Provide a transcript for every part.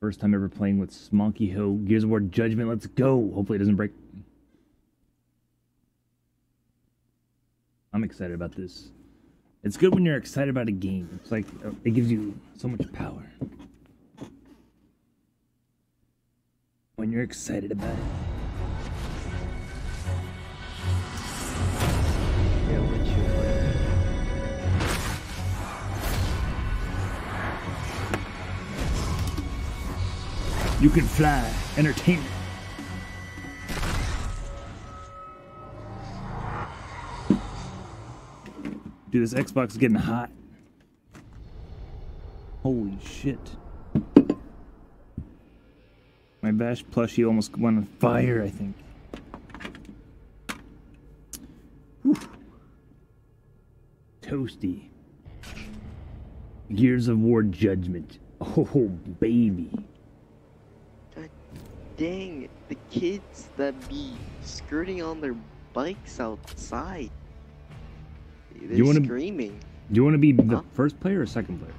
First time ever playing with Smonkey Ho. Gears of War Judgment. Let's go. Hopefully it doesn't break. I'm excited about this. It's good when you're excited about a game. It's like, it gives you so much power. When you're excited about it. Yeah, what you You can fly. Entertainment. Dude, this Xbox is getting hot. Holy shit. My Bash plushie almost went on fire, I think. Whew. Toasty. Gears of War Judgment. Oh, baby. God dang, the kids that be skirting on their bikes outside. They're screaming. Do you want to be the first player or second player?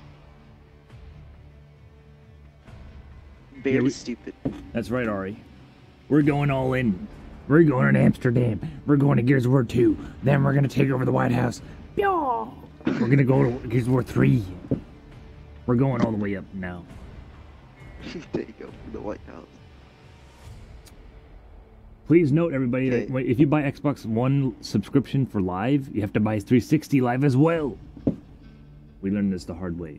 Very stupid. That's right, Ari. We're going all in. We're going to Amsterdam. We're going to Gears of War 2. Then we're going to take over the White House. We're going to go to Gears of War 3. We're going all the way up now. Take over the White House. Please note, everybody, that if you buy Xbox One subscription for Live, you have to buy 360 Live as well. We learned this the hard way.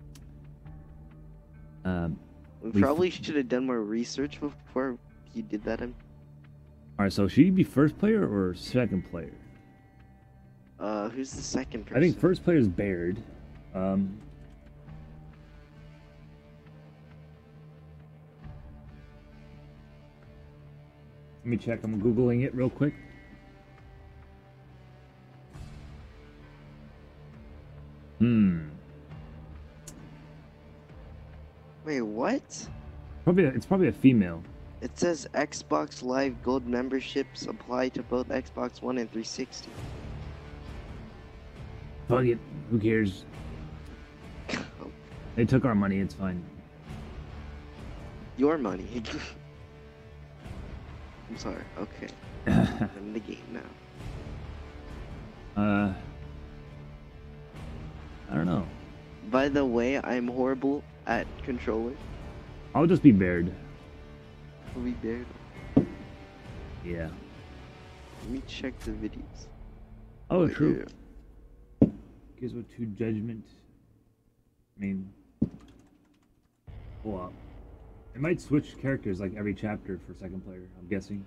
We probably should have done more research before you did that. Alright, so should you be first player or second player? Who's the second person? I think first player is Baird. Let me check. I'm Googling it real quick. Wait, what? It's probably a female. It says Xbox Live Gold memberships apply to both Xbox One and 360. Fuck it. Who cares? They took our money. It's fine. Your money. I'm sorry. Okay. I'm in the game now. I don't know. By the way, I'm horrible at controller. I'll just be Baird. We dared. Yeah. Let me check the videos. Oh, true. Gears of War 2 Judgment. I mean, well, it might switch characters like every chapter for second player. I'm guessing.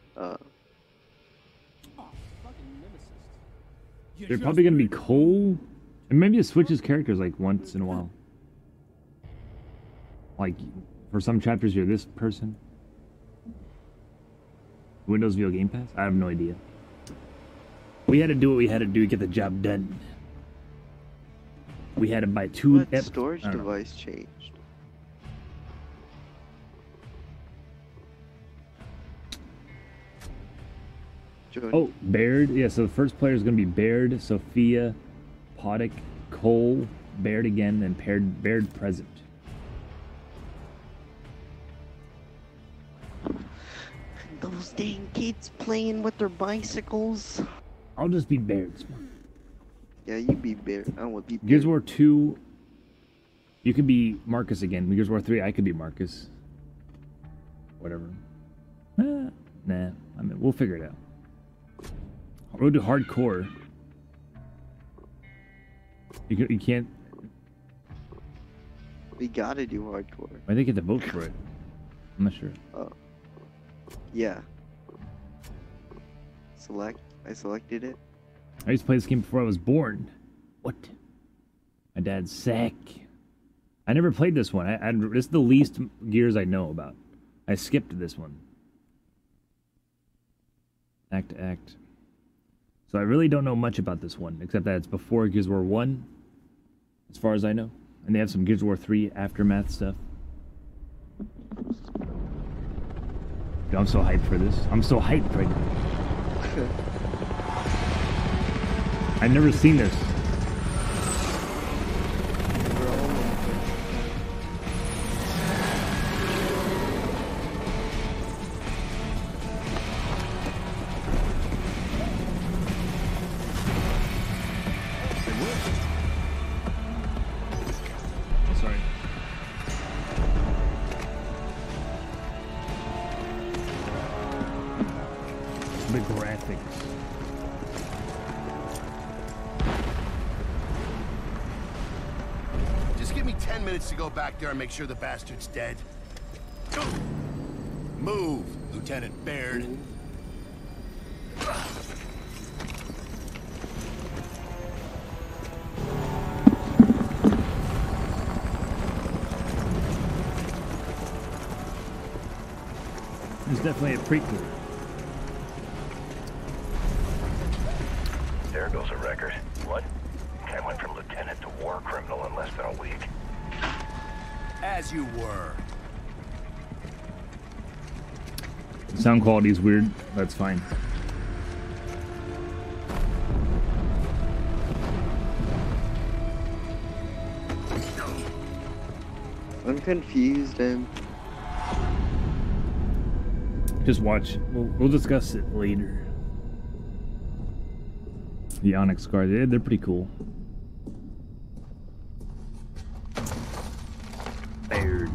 They're probably gonna be Cole, and maybe it switches characters like once in a while. Like, for some chapters you're this person. Windows View Game Pass? I have no idea. We had to do what we had to do to get the job done. We had to buy two... What storage device changed? Oh, Baird. Yeah, so the first player is going to be Baird, Sophia, Poddick, Cole, Baird again, and Baird present. Those dang kids playing with their bicycles. I'll just be Baird. Yeah, you be Baird. I want to be Baird. Gears of War 2, you could be Marcus again. Gears of War 3, I could be Marcus. Whatever. Nah, I mean, we'll figure it out. We'll do hardcore. You can't... We gotta do hardcore. I think you have to vote for it. I'm not sure. Oh. Yeah. Select. I selected it. I used to play this game before I was born. What? My dad's sick. I never played this one. This is the least Gears I know about. I skipped this one. Act to act. So I really don't know much about this one, except that it's before Gears of War 1, as far as I know. And they have some Gears of War 3 aftermath stuff. Dude, I'm so hyped for this. I'm so hyped right now. I've never seen this. The graphics. Just give me 10 minutes to go back there and make sure the bastard's dead. Move, Lieutenant Baird. It's definitely a prequel. There goes a record. What? I went from lieutenant to war criminal in less than a week. As you were. The sound quality is weird. That's fine. I'm confused and Just watch. We'll discuss it later. The Onyx cars, yeah, they're pretty cool. Baird.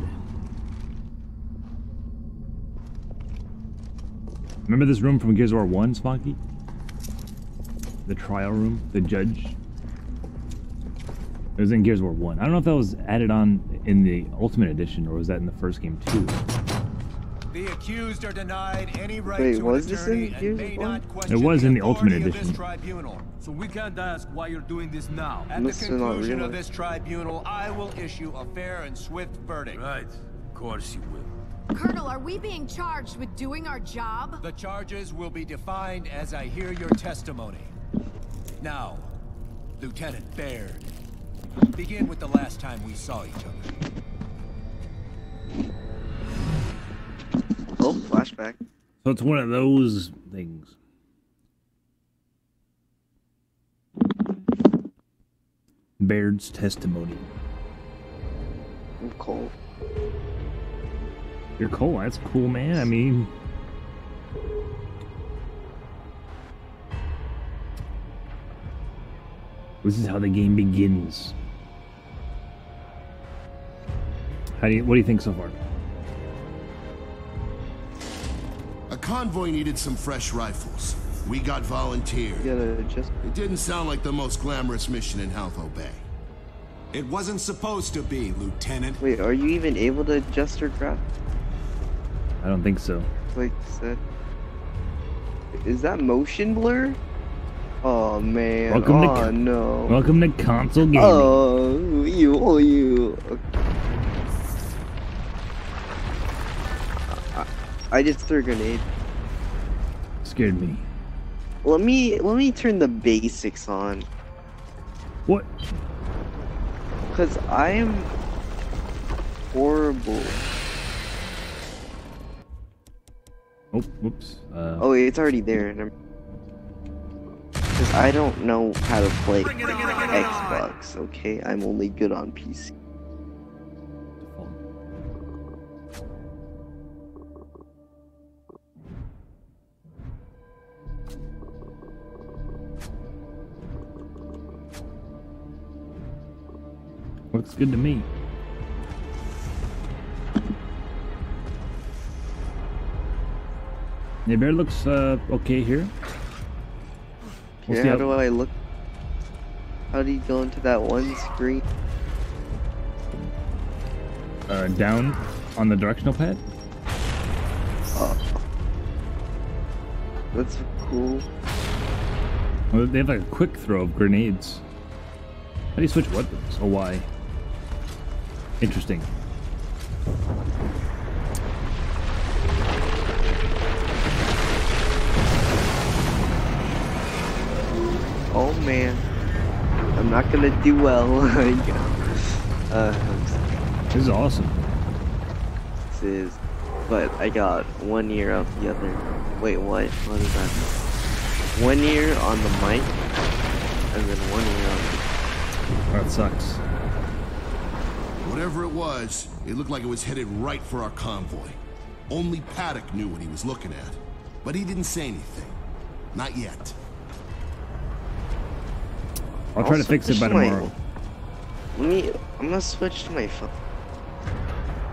Remember this room from Gears of War 1, Smoky? The trial room, the judge. It was in Gears of War 1. I don't know if that was added on in the Ultimate Edition or was that in the first game too. The accused are denied any right Wait, to was an this attorney in and Gears may of War? not question It was in the Ultimate authority of this Edition. tribunal. So we can't ask why you're doing this now. At the Must have not conclusion of realized. this tribunal, I will issue a fair and swift verdict. Right. Of course you will. Colonel, are we being charged with doing our job? The charges will be defined as I hear your testimony. Now, Lieutenant Baird, begin with the last time we saw each other. oh, flashback. So it's one of those things. Baird's testimony. I'm cold. You're Cole, that's cool, man. I mean... This is how the game begins. What do you think so far? A convoy needed some fresh rifles. We got volunteered. You gotta just It didn't sound like the most glamorous mission in Halfo Bay. It wasn't supposed to be, Lieutenant. wait. Are you even able to adjust your graphics? I don't think so. Like said, is that motion blur? Oh man. Welcome to oh no. Welcome to console gaming. Oh you. I just threw a grenade. Scared me. Let me turn the basics on, What? cause I am horrible. Oh, whoops. Oh wait, it's already there. Cause I don't know how to play Xbox. Okay, I'm only good on PC. Looks good to me. The bear looks okay here. We'll Yeah, see how do I look? How do you go into that one screen? Down on the directional pad. Oh, that's cool. Well, they have like a quick throw of grenades. How do you switch weapons? Oh, why? Interesting. Oh man, I'm not gonna do well. This is awesome. This is, but I got 1 year out the other. Wait, what? What is that? 1 year on the mic, and then 1 year on. That sucks. Whatever it was, it looked like it was headed right for our convoy. Only Paddock knew what he was looking at, but he didn't say anything. Not yet. I'll try to fix it by switch my- tomorrow. I'm gonna switch to my phone.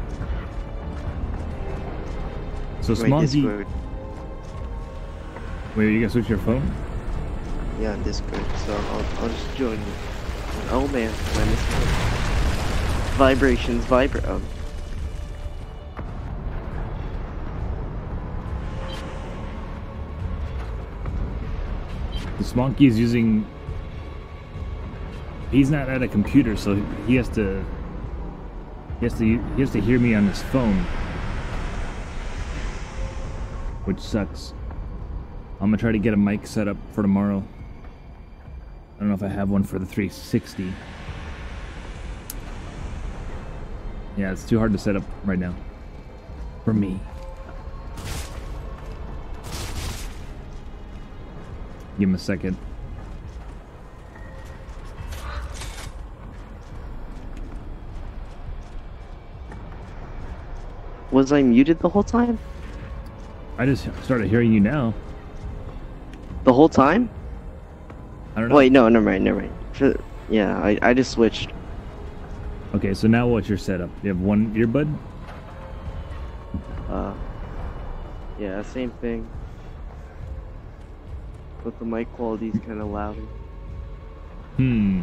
So My Smoky, Discord. Wait, you gonna switch your phone? Yeah, on Discord. So I'll just join you. Oh man, I missed it. Vibrations, oh. The Smonkey is using. He's not at a computer, so he has to. He has to hear me on his phone, which sucks. I'm gonna try to get a mic set up for tomorrow. I don't know if I have one for the 360. Yeah, it's too hard to set up right now. For me. Give him a second. Was I muted the whole time? I just started hearing you now. The whole time? I don't know. Wait, no, never mind. Yeah, I just switched. Okay, so now what's your setup? You have one earbud? Yeah, same thing. But the mic quality's kind of louder. You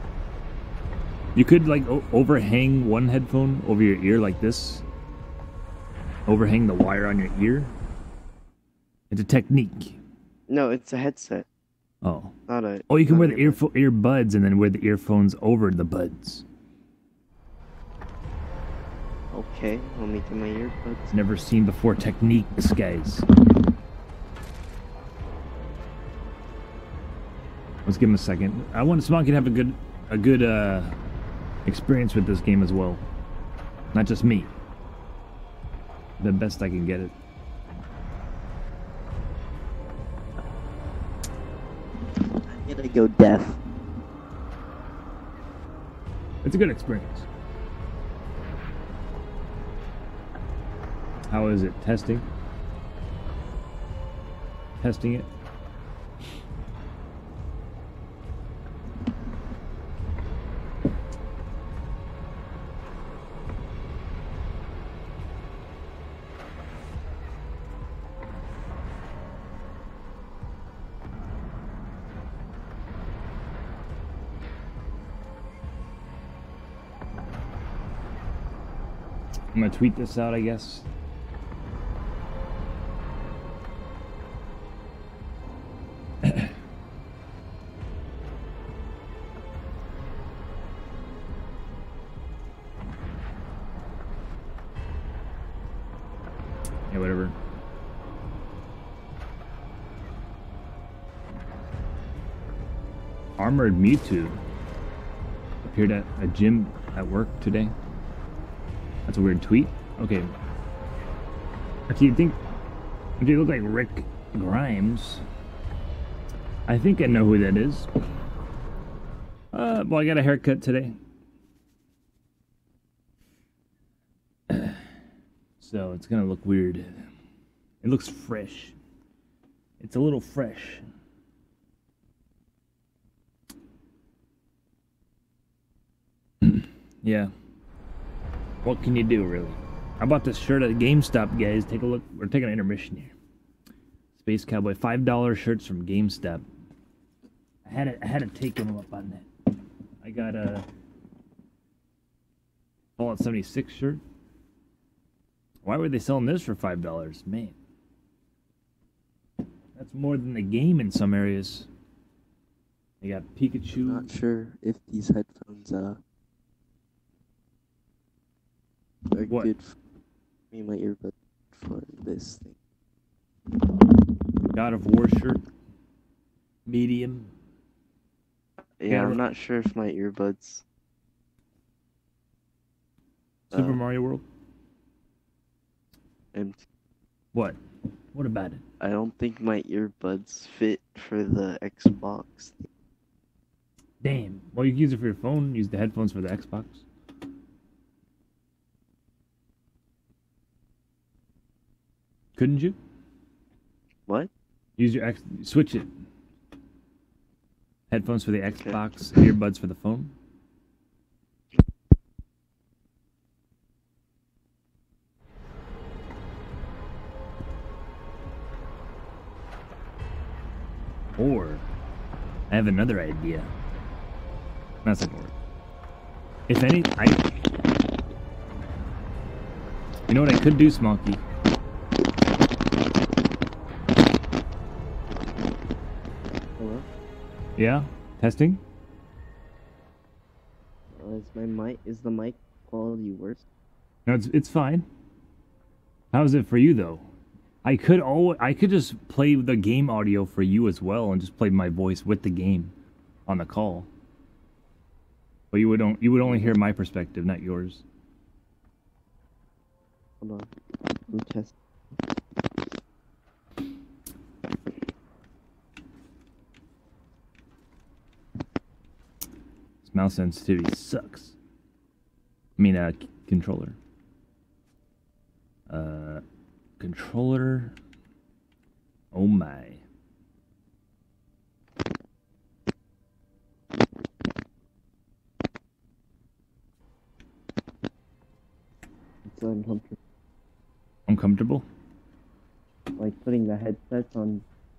could like overhang one headphone over your ear like this. Overhang the wire on your ear. It's a technique. No, it's a headset. Oh. Not a. Oh, you can not wear the earbuds and then wear the earphones over the buds. Okay, I'll make it my earbuds. Never seen before techniques, guys. Let's give him a second. I want Smonkey to have a good experience with this game as well. Not just me. The best I can get it. I'm gonna go deaf. It's a good experience. How is it? Testing? Testing it? I'm gonna tweet this out, I guess. Yeah, whatever. Armored Mewtwo appeared at a gym at work today. That's a weird tweet. Okay. Do you think... Do you look like Rick Grimes? I think I know who that is. Well, I got a haircut today. So it's gonna look weird. It looks fresh. It's a little fresh. Yeah. What can you do, really? I bought this shirt at GameStop, guys. Take a look. We're taking an intermission here. Space Cowboy, $5 shirts from GameStop. I had to take them up on that. I got a Fallout 76 shirt. Why were they selling this for $5? Man. That's more than the game in some areas. They got Pikachu. Not sure if these headphones are What? good for me, my earbud for this thing. God of War shirt. Medium. Yeah, I'm not sure if my earbuds. Super Mario World. Empty. What? What about it? I don't think my earbuds fit for the Xbox. Damn. Well, you can use it for your phone. Use the headphones for the Xbox. Couldn't you? What? Use your switch it. Headphones for the Xbox, earbuds for the phone. Or I have another idea. That's not gonna work. If any, you know what I could do, Smoky? Hello? Yeah? Testing? Is the mic quality worse? No, it's fine. How's it for you though? I could just play the game audio for you as well and just play my voice with the game on the call. But you would only hear my perspective, not yours. Hold on. I'm testing. This mouse sensitivity sucks. I mean, controller. Controller. Oh my. It's uncomfortable. Uncomfortable? Like putting the headsets on.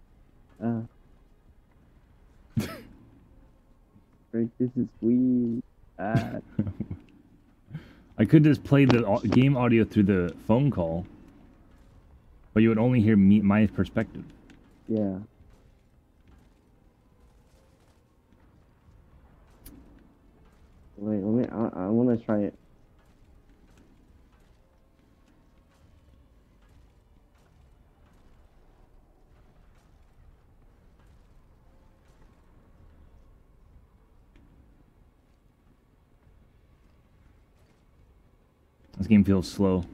Frick, this is weird. I could just play the game audio through the phone call, but you would only hear my perspective. Yeah. Wait, I want to try it. This game feels slow.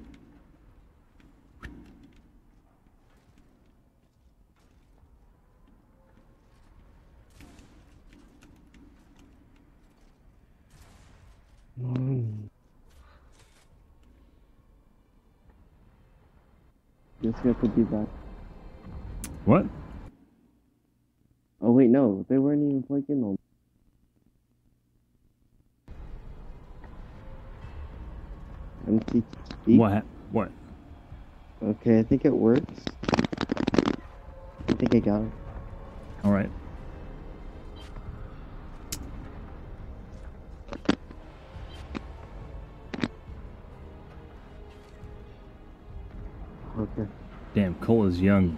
Guess we have to do that. What? Oh wait, no, they weren't even plugged in on. MTT. What? Okay, I think it works. I think I got it. All right. Okay. Damn, Cole is young.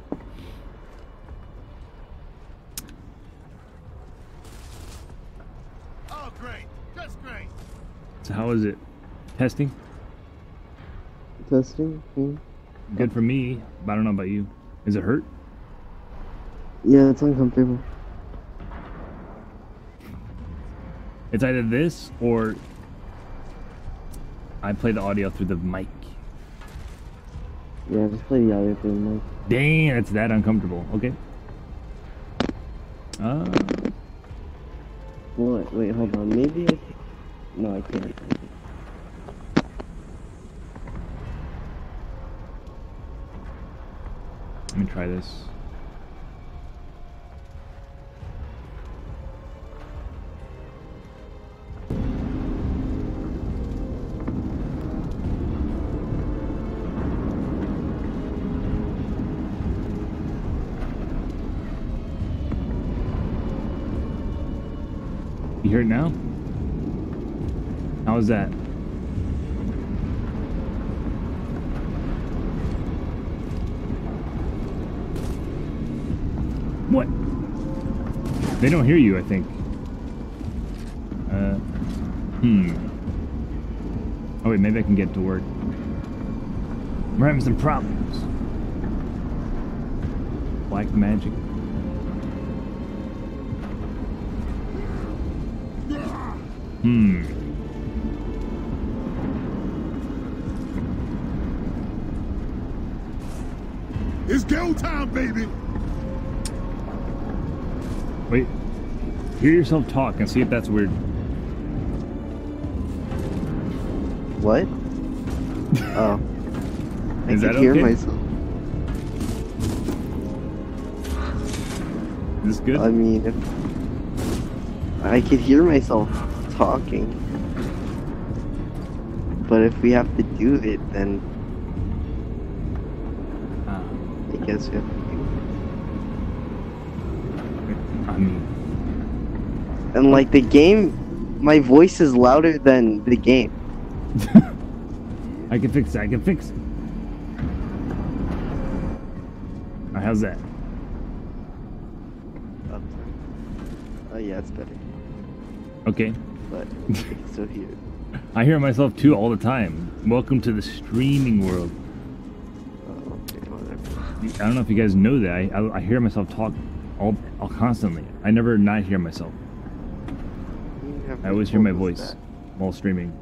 Oh, great. Just great. So how is it? Testing? Testing? Good for me, but I don't know about you. Is it hurt? Yeah, it's uncomfortable. It's either this or I play the audio through the mic. Yeah, just play the audio through the mic. Damn, it's that uncomfortable. Okay. What? Wait, hold on. Maybe I can... No, I can't. Let me try this. You hear it now? How is that? What? They don't hear you, I think. Oh wait, maybe I can get to work. We're having some problems. Black magic. It's go time, baby. Wait. Hear yourself talk and see if that's weird. What? Oh. I Is can that hear okay? myself. Is this good? I mean, if I could hear myself talking. But if we have to do it, then I guess we have to do me. And like the game, my voice is louder than the game. I can fix it. I can fix it. Alright, how's that? Oh yeah, it's better. Okay. But I can still hear it. I hear myself too all the time. Welcome to the streaming world. Oh, okay, whatever. I don't know if you guys know that. I hear myself talk all constantly. I never not hear myself. I always hear my voice while streaming.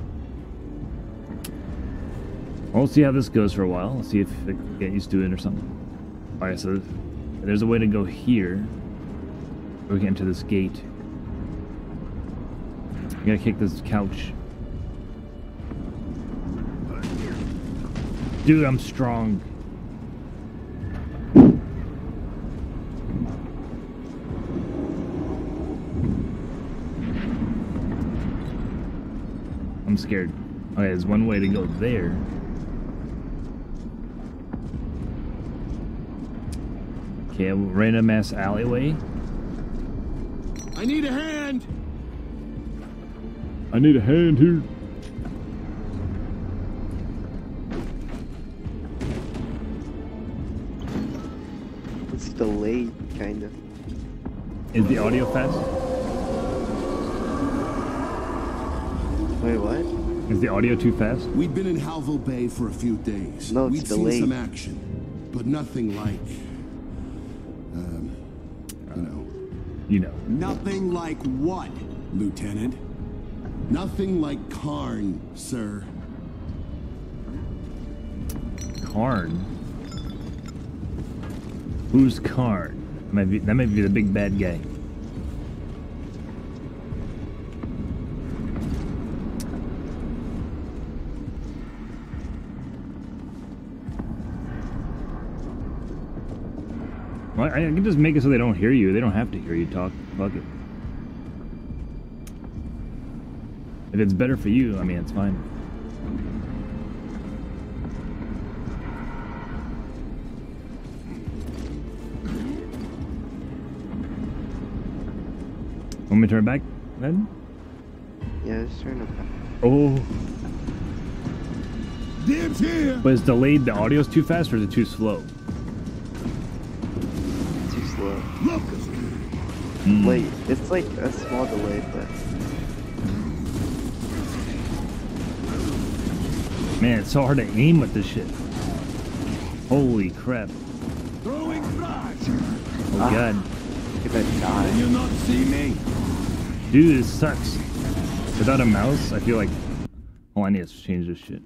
We'll see how this goes for a while. Let's see if I can get used to it or something. Alright, so there's a way to go here. We get into this gate. You gotta kick this couch. Dude, I'm strong. I'm scared. Okay, there's one way to go there. Okay, a random ass alleyway. I need a hand! I need a hand here. It's delayed, kind of. Is the audio fast? Wait, what? Is the audio too fast? We'd been in Halville Bay for a few days. No, it's We'd delayed. seen some action, but nothing like, You know. Nothing like what, Lieutenant? nothing like Karn, sir. Karn? Who's Karn? That might be the big bad guy. Well, I can just make it so they don't hear you. They don't have to hear you talk. Fuck it. If it's better for you, I mean, it's fine. Want me to turn it back then? Yeah, just turn it back. Oh. Dibs here! But it's delayed. The audio's too fast or is it too slow? Too slow. Look! Wait, it's like a small delay, but Man, it's so hard to aim with this shit. Holy crap. Throwing flash! Oh god. you're gonna die. You not see me? Dude, this sucks. Without a mouse, I feel like... Oh, I need to change this shit.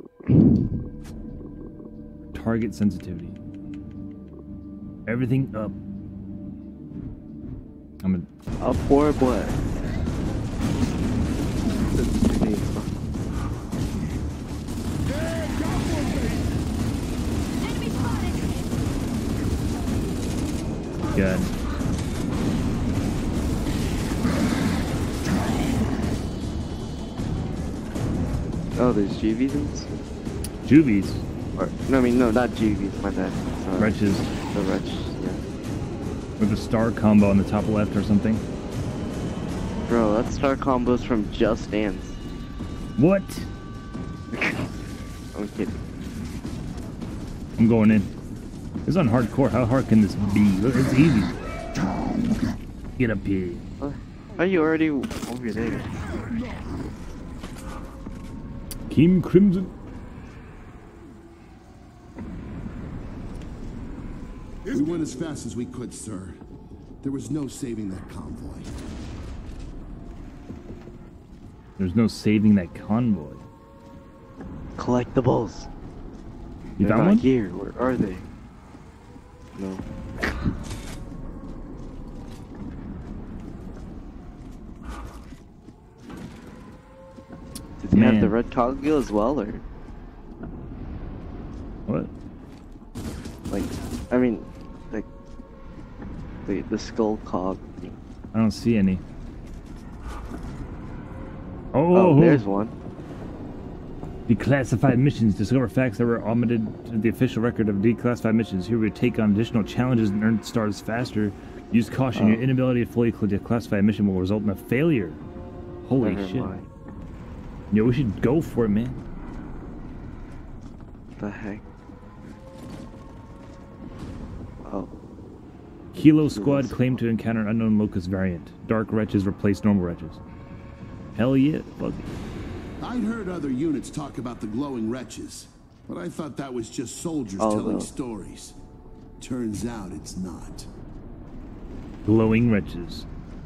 Target sensitivity. Everything up. I'm a... Up for what? Enemy spotted! God. Oh, there's GVs in this? Juvies. Or, no, I mean, no, not GVs, my bad. Wretches. The wretch, yeah. With a star combo on the top left or something. Bro, that's star combos from Just Dance. What? I'm kidding. I'm going in. It's on hardcore. How hard can this be? Look, it's easy. Get up here. Are you already over there? Team Crimson. We went as fast as we could, sir. There was no saving that convoy. There's no saving that convoy. Collectibles. You They're found not one? here. Where are they? No. Does he have the Man. red cogwheel as well, or What? like? I mean, like the skull cog. I don't see any. Oh, there's one. Declassified missions. Discover facts that were omitted to the official record of declassified missions. Here we take on additional challenges and earn stars faster. Use caution. Your inability to fully classify a mission will result in a failure. Holy Never shit. mind. Yo, we should go for it, man. What the heck? Oh. Kilo Squad claimed to encounter unknown locust variant. Dark wretches replace normal wretches. Hell yeah. Fuck it. I'd heard other units talk about the glowing wretches, but I thought that was just soldiers Oh, telling no. stories. Turns out it's not. Glowing wretches.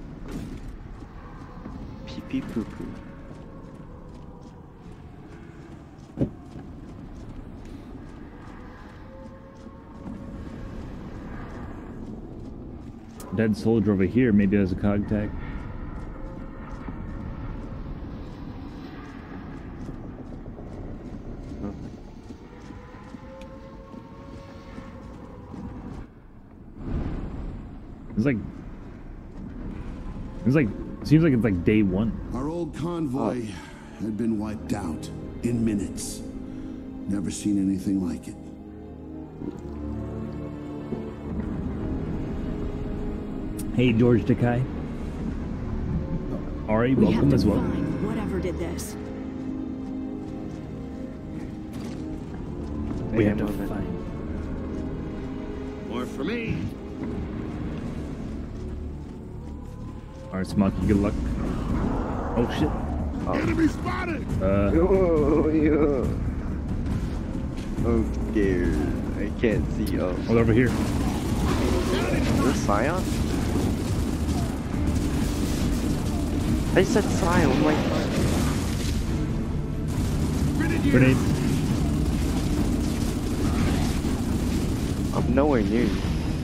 Pee pee poo poo. Dead soldier over here. Maybe there's a cog tag. Seems like it's like day one. Our old convoy had been wiped out in minutes. Never seen anything like it. Hey, George Takei. Ari, We have welcome to as well. find whatever did this. We have to Moment. find. More for me. Alright, Smoky, good luck. Oh shit. Enemy spotted. Oh, yeah. I'm scared. I can't see. Oh, Oh, over here. is this Scion? I said Scion. Oh my god. Grenade. I'm nowhere near you.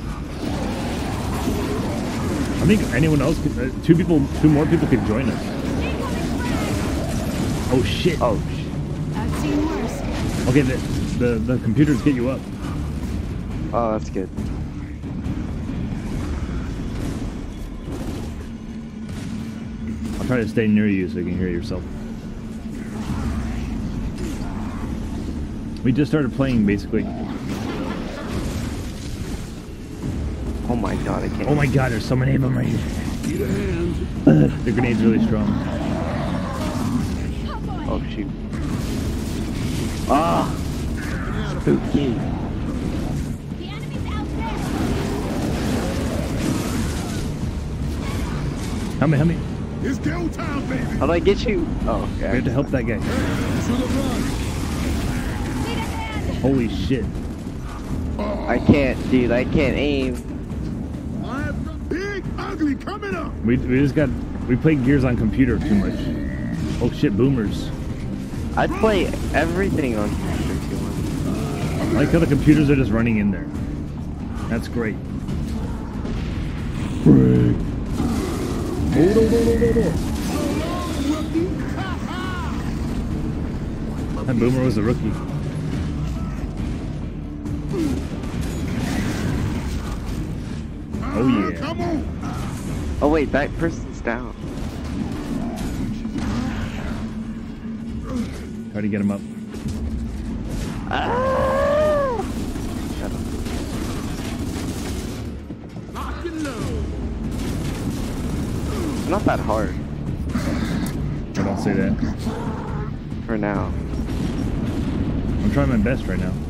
I think anyone else could. Two more people could join us. Oh shit. Oh, I've seen worse. Okay, the computers get you up. oh, that's good. I'll try to stay near you so you can hear yourself. We just started playing, basically. Oh my god, I can't. Oh my god, there's so many of them right here. Need a hand. The grenade's really strong. Oh shoot. Ah! Spooky. The enemy's out there. Help me. It's go time, baby. How do I get you? Oh, We okay. have to help that guy. To the run. Need a hand. Holy shit. I can't, dude. I can't aim. I have the big ugly coming up. We played Gears on computer too much. Oh shit, boomers. I'd play everything on computer if you want. I like how the computers are just running in there. That's great. Frick. That boomer was a rookie. Oh yeah. Come on. Oh wait, that person's down. Try to get him up. Ah! Shut up. Lock and load. It's not that hard I don't say that. for now. I'm trying my best right now.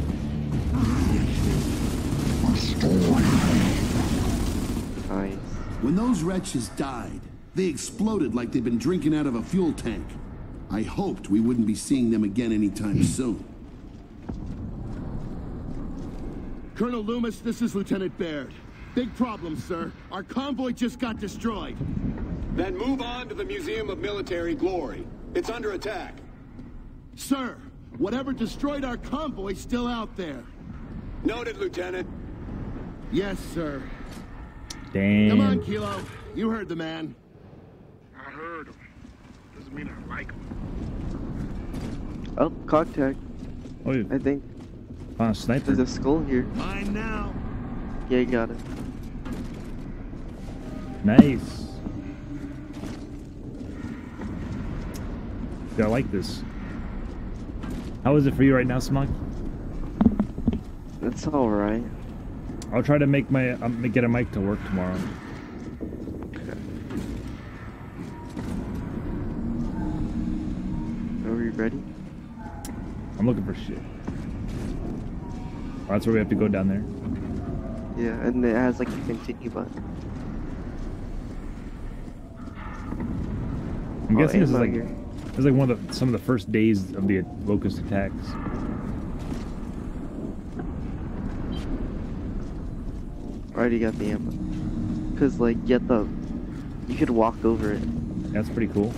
Nice. When those wretches died, they exploded like they'd been drinking out of a fuel tank. I hoped we wouldn't be seeing them again anytime soon. Colonel Loomis, this is Lieutenant Baird. Big problem, sir. Our convoy just got destroyed. Then move on to the Museum of Military Glory. It's under attack. Sir, whatever destroyed our convoy's still out there. Noted, Lieutenant. Yes, sir. Damn. Come on, Kilo. You heard the man. I heard him. Doesn't mean I like him. Oh, contact. Oh, you I think found a sniper. there's a skull here. Mine now. Yeah, you got it. Nice. Yeah, I like this. How is it for you right now, Smug? That's all right. I'll try to make my get a mic to work tomorrow. ready? I'm looking for shit. Oh, that's where we have to go down there. Yeah, and it has like a continue button. I'm guessing this is ammo like here. this is like one of some of the first days of the locust attacks. Already got the ammo. Cause like you could walk over it. That's pretty cool.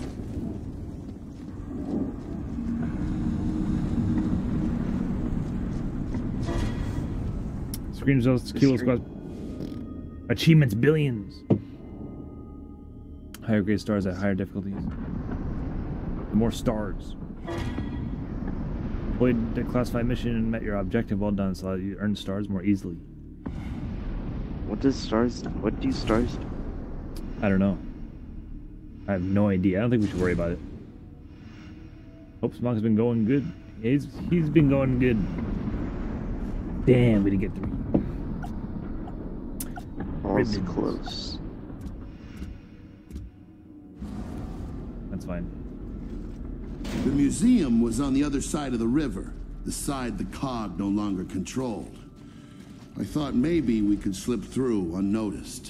Screen results, Kilo Squad. Achievements billions. Higher grade stars at higher difficulties. The more stars. Completed the classified mission and met your objective. Well done. So you earn stars more easily. What do stars do? I don't know. I have no idea. I don't think we should worry about it. Hope Smog's been going good. He's been going good. Damn, we didn't get 3. All's close. That's fine. The museum was on the other side of the river, the side the COG no longer controlled. I thought maybe we could slip through unnoticed.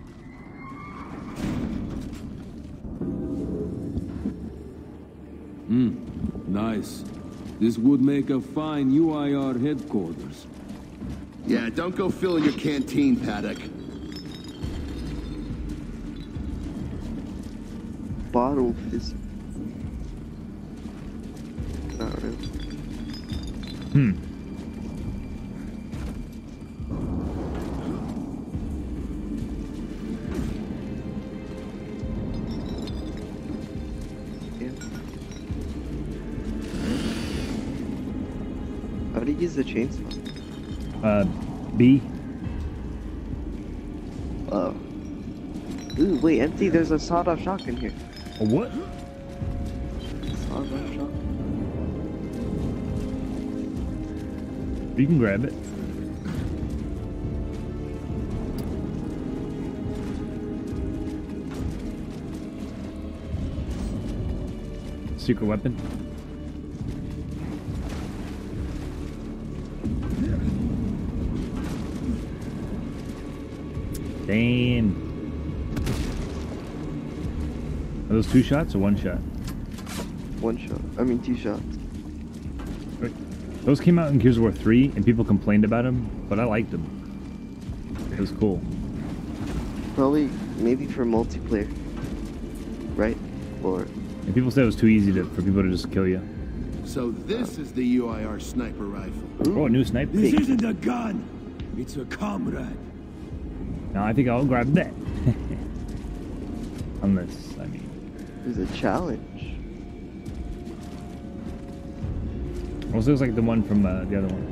Nice. This would make a fine UIR headquarters. Yeah, don't go filling your canteen, Paddock. Bottle is not really. How do you use the chainsaw? B. Oh. Ooh, wait, empty. There's a sawed-off shotgun here. A what? Sawed-off shotgun. You can grab it. Secret weapon. Damn. Are those 2 shots or 1 shot? 1 shot. I mean 2 shots. Wait. Those came out in Gears of War 3 and people complained about them, but I liked them. It was cool. Probably, maybe for multiplayer. Right? Or... And people said it was too easy for people to just kill you. So this is the UIR sniper rifle. Oh, a new sniper. This isn't a gun. It's a comrade. No, I think I'll grab that. Unless, I mean... There's a challenge. Also, looks like the one from the other one.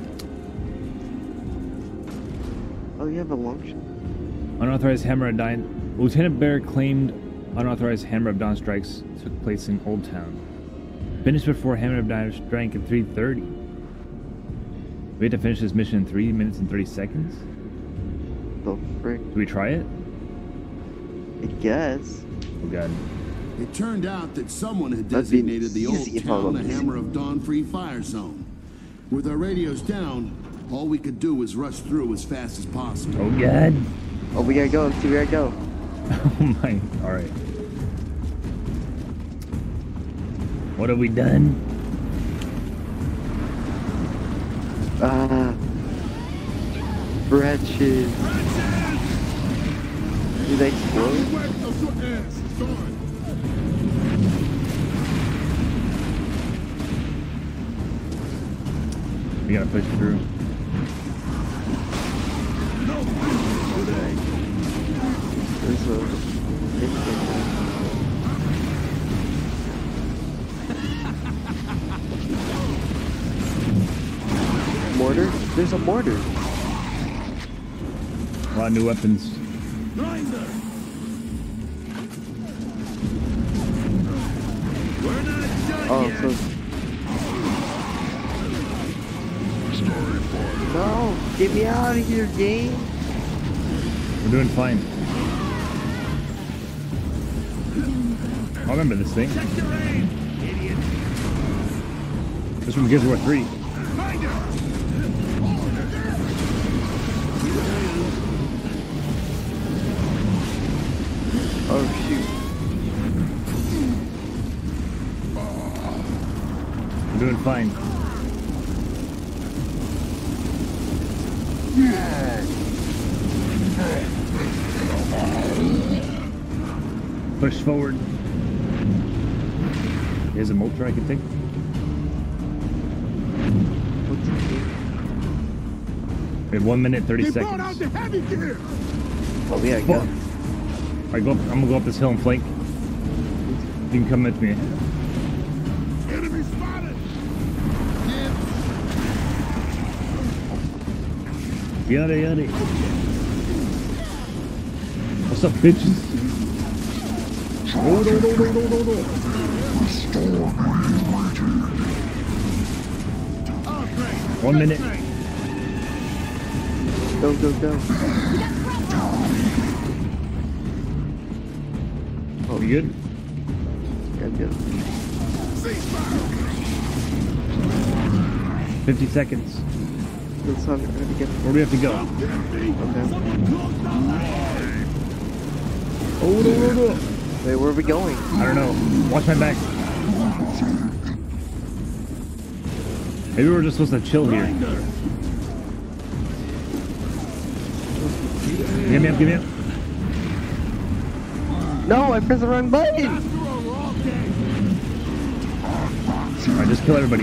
Oh, you have a long shot. Unauthorized Hammer of Dawn. Lieutenant Bear claimed unauthorized Hammer of Dawn strikes took place in Old Town. Finished before Hammer of Dawn strike at 3:30. We had to finish this mission in 3 minutes and 30 seconds? The frick? Do we try it? I guess. Oh god. It turned out that someone had That'd be designated the Old easy if I Town the was- Hammer of Dawn Free Fire Zone. With our radios down, all we could do was rush through as fast as possible. Oh god. Oh, we gotta go. See, we gotta go. Oh my. Alright. What have we done? Wretches. Did they explode? We gotta push through. There's a... Mortar? There's a mortar. A lot of new weapons. Oh, so... No! Get me out of here, game! We're doing fine. I remember this thing. This one gives War 3. Oh shoot. I'm doing fine. Push forward. Here's a Molter I can take. We have 1 minute 30 seconds. Brought out the heavy gear. Oh yeah, go. Alright, go up. I'm gonna go up this hill and flank. You can come with me. Enemy spotted. Yada yada. What's up, bitches? Oh, no. 1 minute. Go, go, go. Oh, you good? Yeah, I'm good. 50 seconds. Let's not get Where do we have to go? Okay. Oh, no. Wait, where are we going? I don't know. Watch my back. Maybe we're just supposed to chill here. Give me up. No, I pressed the wrong button! Alright, just kill everybody.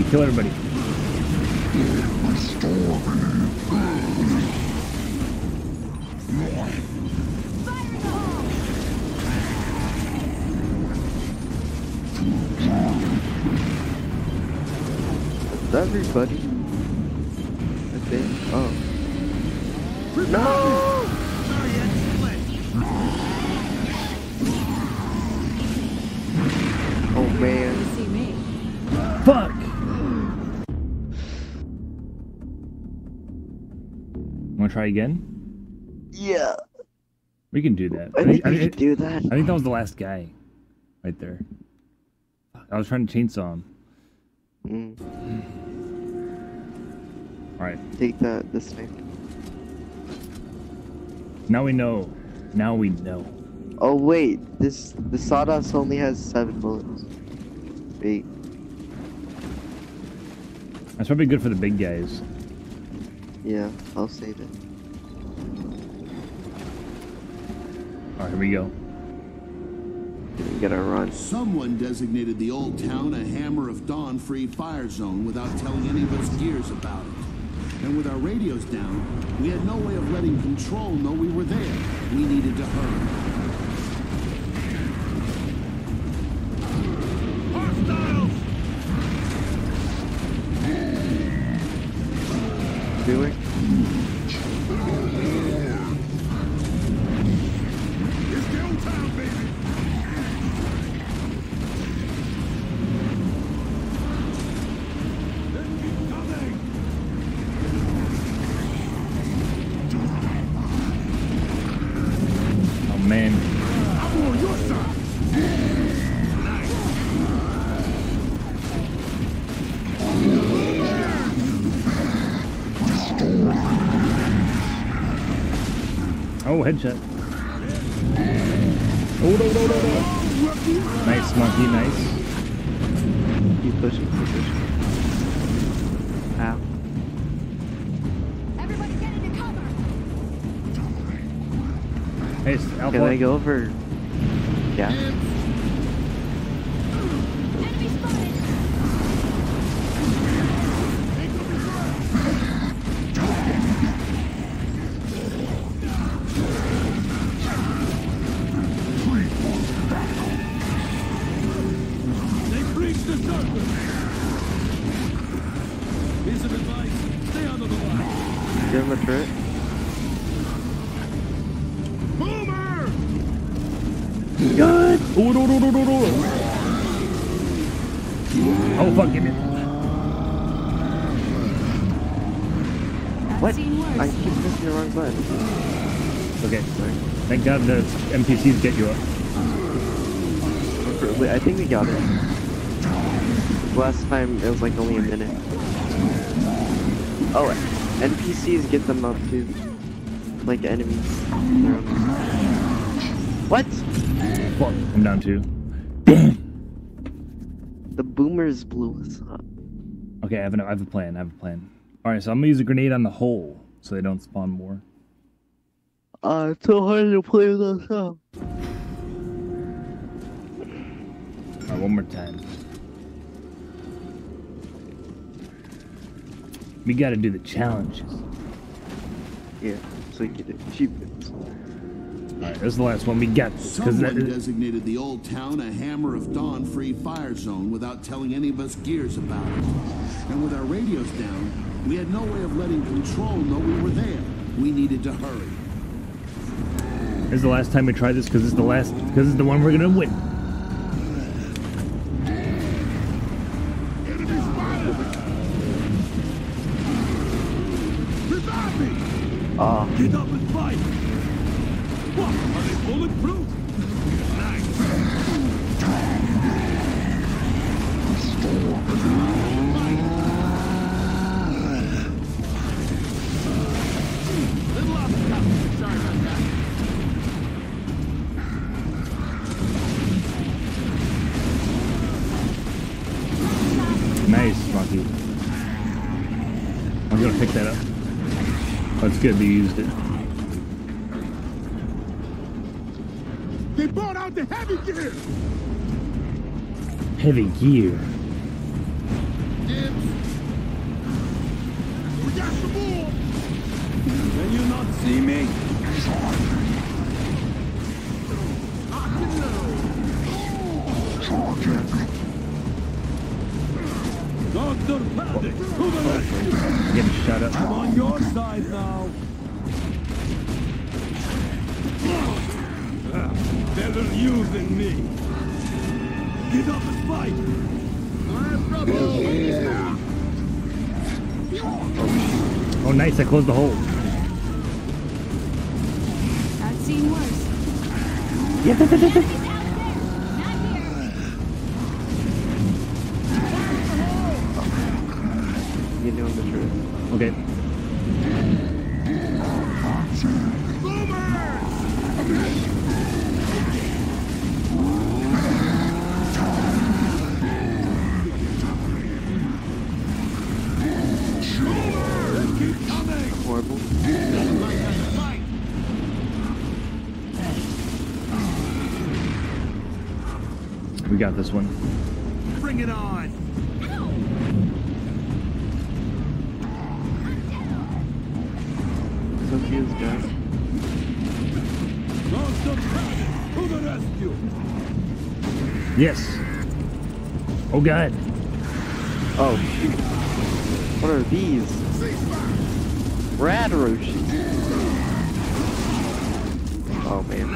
Is that everybody? I think. Oh. No! Oh man. You see me. Fuck! Wanna try again? Yeah. We can do that. I think we could do that. I think that was the last guy. Right there. I was trying to chainsaw him. Alright. Take that, this thing. Now we know. Oh wait, the sawdust only has 7 bullets. Wait. That's probably good for the big guys. Yeah, I'll save it. Alright, here we go. We gotta run. Someone designated the old town a Hammer of Dawn free fire zone without telling any of us gears about it. And with our radios down, we had no way of letting Control know we were there. We needed to hurry. Do it. It's go time, baby. Oh man. I'm on your side. Oh, headshot. Oh, no. Nice, monkey, nice. Keep pushing. Ow. Everybody get into cover. Hey, Alpha. Can I go over? Yeah. Enemy spotted. They breached the surface. Piece of advice, stay out of the line. Give him a turret. Boomer! Good. Oh, no. Oh, fuck, give me. What? I've seen worse. I keep pressing the wrong button. Okay. Thank God the NPCs get you up. Wait, I think we got it. Last time it was like only a minute. Oh, NPCs get them up too. Like enemies. What? Fuck, I'm down 2. The boomers blew us up. Okay, I have a plan. Alright, so I'm gonna use a grenade on the hole so they don't spawn more. It's so hard to play with us up. Alright, one more time. We gotta do the challenges. Yeah, so you get achievements. Alright, this is the last one we got. Someone designated the old town a Hammer of Dawn free fire zone without telling any of us gears about it. And with our radios down, we had no way of letting Control know we were there. We needed to hurry. This is the last time we try this because it's the one we're gonna win. Get up and fight! What? Are they bulletproof? Nice, Rocky. I'm gonna pick that up. That's good, they used it. They brought out the heavy gear! Heavy gear. We got some more! Can you not see me? Dr. Paddock, to the rescue! Getting shot up. I'm on your side now. They're using me. Get up and fight. Oh, nice! I closed the hole. I've seen worse. Yeah. You know the truth. Okay. Horrible. We got this one. Bring it on! So feels good. Dr. Paddock, to the rescue. Yes. Oh God. Oh shoot. What are these? Rad Roshi. Oh man.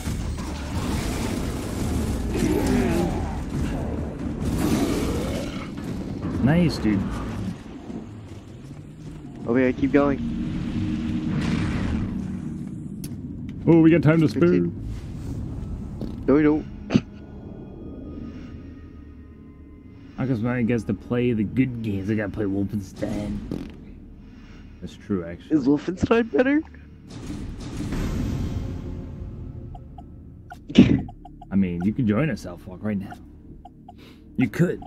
Nice, dude. Okay, keep going. Oh, we got time to spare. No, we don't. I guess to play the good games, I gotta play Wolfenstein. That's true, actually. Is Wolfenstein better? I mean, you could join us, Outwalk, right now. You could.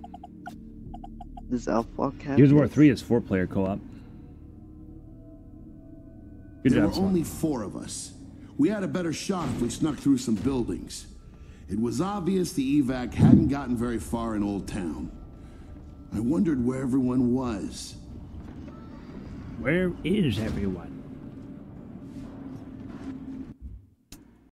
Does Outwalk have Gears of War this? 3 is 4-player co-op. Good There job, were Swan. only 4 of us. We had a better shot if we snuck through some buildings. It was obvious the evac hadn't gotten very far in Old Town. I wondered where everyone was. Where is everyone?